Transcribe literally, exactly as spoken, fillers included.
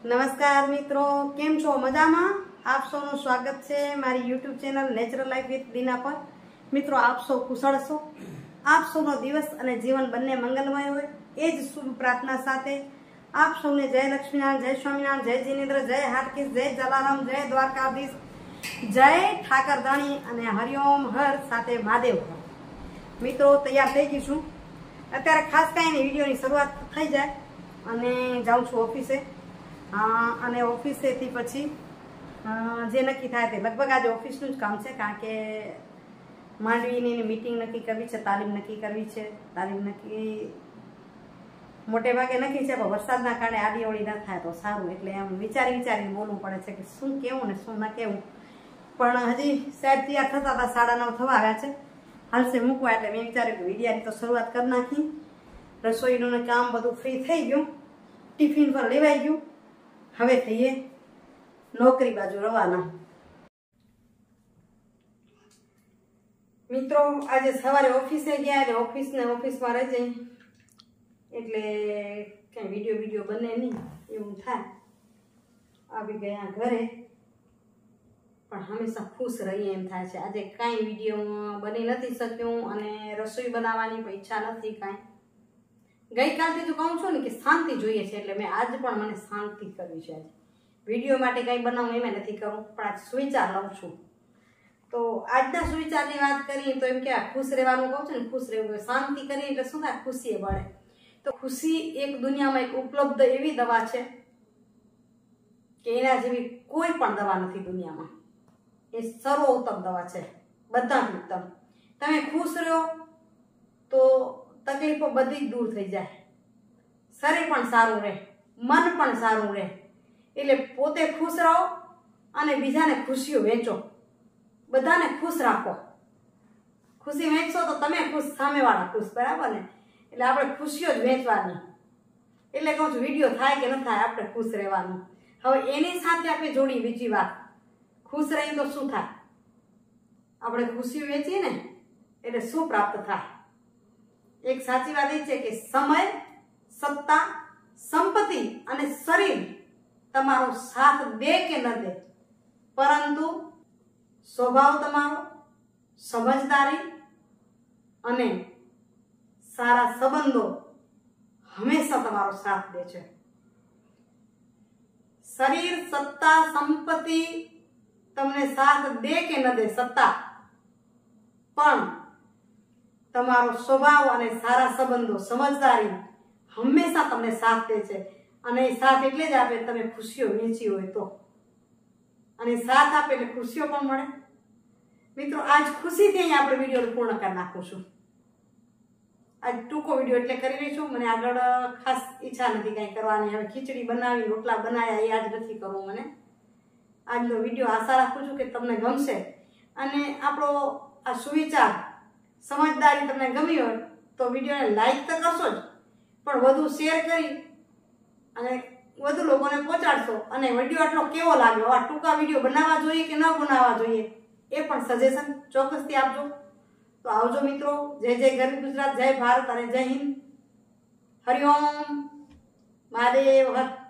नमस्कार मित्रों, केम छो? मजामां? आप सौનું સ્વાગત છે મારી YouTube channel natural life with Dina પર। મિત્રો, આપ સૌ કુશળ છો, આપ સૌનો દિવસ અને જીવન બંને મંગલમય હોય એ જ શુભ પ્રાર્થના સાથે આપ સૌને જય લક્ષ્મીનારાયણ, જય સ્વામિનારાયણ, જય જીનેન્દ્ર, જય હાટકેશ, જય જલારામ, જય દ્વારકાધીશ, જય ઠાકરધાણી અને હરિઓમ હર સાથે મહાદેવ। મિત્રો, તૈયાર થઈ ગઈ છું। અત્યારે ખાસ કાંઈ નહીં, વિડીયોની શરૂઆત થઈ જાય અને જાઉં છું ઓફિસે। અને ઓફિસેથી પછી જે નક્કી થાય તે લગભગ આજે ઓફિસનું જ કામ છે, કારણ કે માંડવીની મીટિંગ નક્કી કરવી છે, તાલીમ નક્કી કરવી છે। તાલીમ નક્કી મોટે ભાગે નક્કી છે, પણ વરસાદના કારણે આડી અવળી ન થાય તો સારું, એટલે એમ વિચારી વિચારીને બોલવું પડે છે કે શું કહેવું ને શું ન કહેવું। પણ હજી સાહેબ તૈયાર થતા હતા, સાડા નવ થવા આવ્યા છે, હાલશે મૂકવા, એટલે મેં વિચાર્યું કે વિડીયાની તો શરૂઆત કરી નાખી। રસોઈનું કામ બધું ફ્રી થઈ ગયું, ટિફિન પર લેવાઈ ગયું, હવે થઈએ નોકરી બાજુ રવાના। મિત્રો, આજે સવારે ઓફિસે ગયા એટલે ઓફિસ ને ઓફિસમાં રહી જઈ એટલે કઈ વિડીયો વિડીયો બને નહીં એવું થાય। આવી ગયા ઘરે પણ હંમેશા ખુશ રહીએ એમ થાય છે। આજે કાંઈ વિડીયો બની નથી શક્યું અને રસોઈ બનાવવાની પણ ઈચ્છા નથી કાંઈ। ગઈકાલથી જો કહું છું ને કે શાંતિ જોઈએ છે, એટલે મેં આજ પણ મને શાંતિ કરવી છે। આજે વિડીયો માટે કંઈ બનાવું એમ નથી કરવું, પણ આજ સુવિચાર લઉં છું। તો આજના સુવિચારની વાત કરીએ તો એમ કે ખુશ રહેવાનું કહું છું ને, ખુશ રહેવું, શાંતિ કરીએ એટલે શું થાય, ખુશી મળે। તો ખુશી એક દુનિયામાં એક ઉપલબ્ધ એવી દવા છે કે એના જેવી કોઈ પણ દવા નથી દુનિયામાં। એ સર્વોત્તમ દવા છે, બધા જ ઉત્તમ। તમે ખુશ રહો તો તકલીફો બધી જ દૂર થઈ જાય, શરીર પણ સારું રહે, મન પણ સારું રહે। એટલે પોતે ખુશ રહો અને બીજાને ખુશીઓ વેચો, બધાને ખુશ રાખો। ખુશી વેચશો તો તમે ખુશ, સામેવાળા ખુશ, બરાબર ને? એટલે આપણે ખુશીઓ જ વેચવાની। એટલે કહું છું, વિડીયો થાય કે ન થાય, આપણે ખુશ રહેવાનું। હવે એની સાથે આપણે જોડી બીજી વાત, ખુશ રહી તો શું થાય? આપણે ખુશીઓ વેચીએ ને એટલે શું પ્રાપ્ત થાય? એક સાચી વાત એ છે કે સમય, સત્તા, સંપત્તિ અને શરીર તમારો સાથ દે કે ન દે, પરંતુ સ્વભાવ તમારો, સમજદારી અને સારા સંબંધો હંમેશા તમારો સાથ દે છે। શરીર, સત્તા, સંપત્તિ તમને સાથ દે કે ન દે, સત્તા, પણ તમારો સ્વભાવ અને સારા સંબંધો, સમજદારી હંમેશા તમને સાથ દે છે। અને એ સાથ એટલે જ આપે તમે ખુશીઓ વેચી હોય તો, અને સાથ આપે એટલે ખુશીઓ પણ મળે। મિત્રો, આજ ખુશીથી અહીં આપણે વિડીયો પૂર્ણ કરી નાખું છું। આજ ટૂંકો વિડીયો એટલે કરી રહી છું, મને આગળ ખાસ ઈચ્છા નથી કાંઈ કરવાની। હવે ખીચડી બનાવી, રોટલા બનાવ્યા, એ આજ નથી કરવું મને। આજનો વિડીયો આશા રાખું છું કે તમને ગમશે અને આપણો આ સુવિચાર, સમજદારી તમને ગમી હોય તો વિડીયોને લાઈક તો કરશો જ, પણ વધુ શેર કરી અને વધુ લોકોને પહોંચાડશો। અને વિડીયો આટલો કેવો લાગ્યો, આ ટૂંકા વિડીયો બનાવવા જોઈએ કે ન બનાવવા જોઈએ એ પણ સજેશન ચોક્કસથી આપજો। તો આવજો મિત્રો, જય જય ગરવી ગુજરાત, જય ભારત અને જય હિન્દ, હરિઓમ મહાદેવ હર।